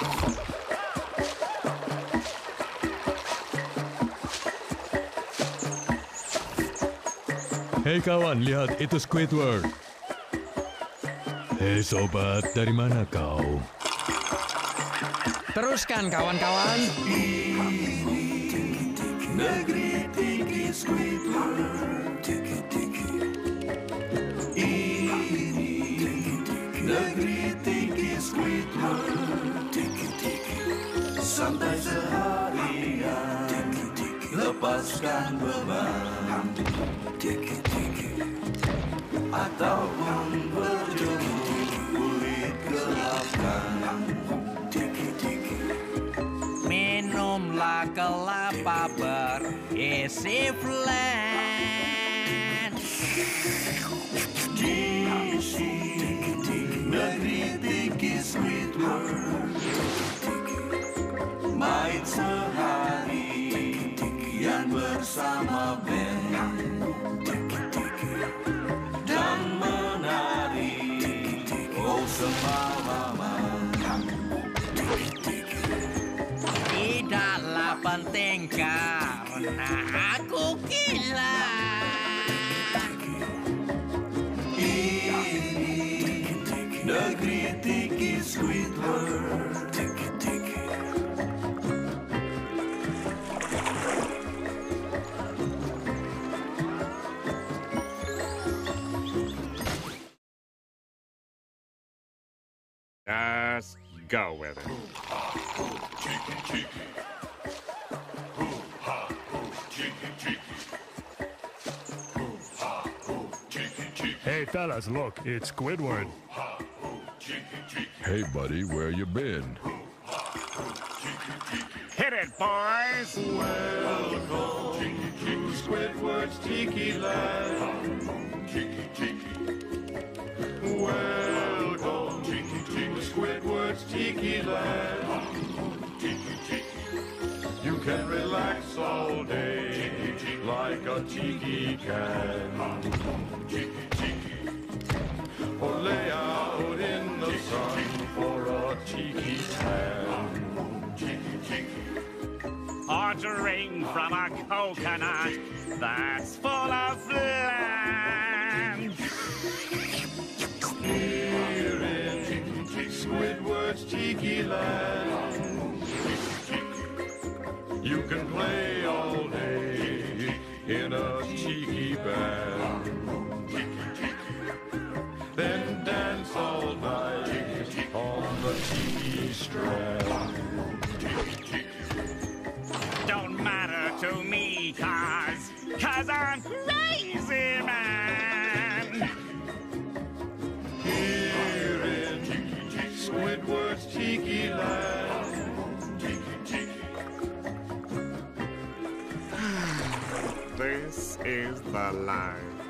Hei kawan, lihat itu Squidward. Hei sobat, dari mana kau? Teruskan kawan-kawan. Negeri Tiki Squidward. Ini negeri Tiki Squidward. Santai seharian, lepaskan beban, ataupun berjemur kulit gelapkan. Minumlah kelapa berisi flan. Di negeri Tiki Squidward, main seharian bersama band dan menari oh semalaman. Tidaklah penting karena aku gila. Ini negeri Tiki Squidward. Just go with it. Hey fellas, look, it's Squidward. Hey buddy, where you been? Hit it, boys! Welcome to Squidward's Tiki Land. Welcome to Squidward's Tiki Land. You can relax all day like a tiki can, or lay out in the sun for a tiki tan. Or drink from a coconut that's full of land. Here in Squidward's Tiki Land, you can play all day in a tiki band, then dance all night on the tiki strand. Don't matter to me, cause I'm crazy, man. Here in Squidward's Tiki Land, This is the life.